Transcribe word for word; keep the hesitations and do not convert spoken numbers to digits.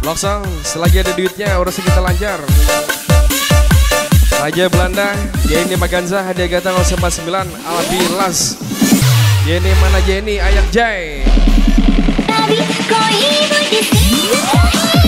Loksong, selagi ada duitnya urusan kita lancar. Raja Belanda, Jenny Maganza, hadiah gata nol empat sembilan, Albi Las. Jenny mana Jenny, Ayak Jai.